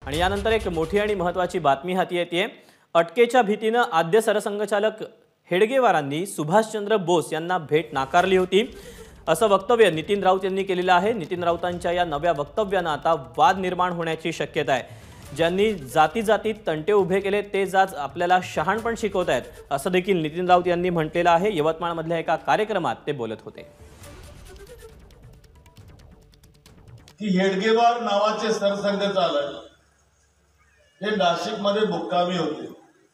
आणि यानंतर एक मोठी आणि महत्त्वाची बातमी हाती येते। अटकेच्या भीतीने आद्य सरसंघचालक हेडगेवारांनी सुभाषचंद्र बोस यांना भेट नाकारली होती, असं वक्तव्य नितीन राऊत यांनी केलेलं आहे। नितीन राऊतांच्या या नव्या वक्तव्याने आता वाद निर्माण होण्याची शक्यता आहे। ज्यांनी जाती जातीत तंटे उभे केले तेच आज आपल्याला शहाणपण शिकवत आहेत, असं देखील नितीन राऊत यांनी म्हटलेलं आहे। यवतमाळमधल्या एका कार्यक्रमात ते बोलत होते। की हेडगेवार नावाचे सरसंघचालक हे नाशिकमध्ये मुक्कामी होते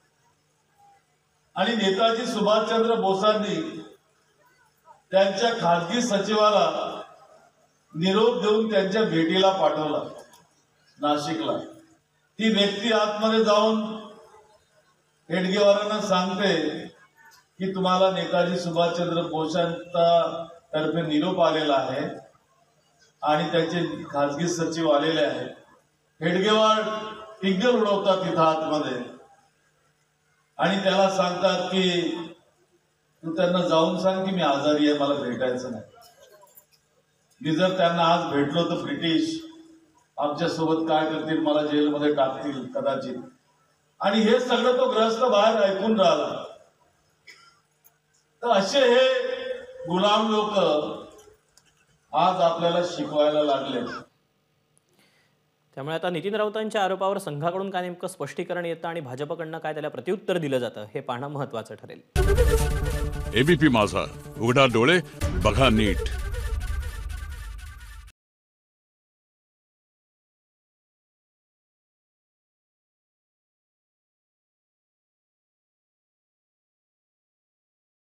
आणि नेताजी सुभाषचंद्र बोसांनी त्यांच्या खासगी सचिवाला निरोप देऊन त्यांच्या भेटीला पाठवला नाशिकला। ती व्यक्ती आतमध्ये जाऊन हेडगेवारांना सांगते की तुम्हाला नेताजी सुभाषचंद्र बोसांचा तर्फे निरोप आलेला आहे आणि त्याचे खासगी सचिव आलेले आहेत। हेडगेवार टिंगल उडवतात तिथं आतमध्ये आणि त्याला सांगतात की तू त्यांना जाऊन सांग की मी आजारी आहे, मला भेटायचं नाही। मी जर त्यांना आज भेटलो तर ब्रिटिश आमच्या सोबत काय करतील, मला जेलमध्ये टाकतील कदाचित। आणि हे सगळं तो ग्रस्त बाहेर ऐकून राहिला। तर असे हे गुलाम लोक आज आपल्याला शिकवायला लागले। त्यामुळे आता नितीन राऊतांच्या आरोपावर संघाकडून काय नेमकं स्पष्टीकरण येतं आणि भाजपकडनं काय त्याला प्रत्युत्तर दिलं जातं हे पाहणं महत्त्वाचं ठरेल। एबीपी माझा, उघडा डोळे बघा नीट।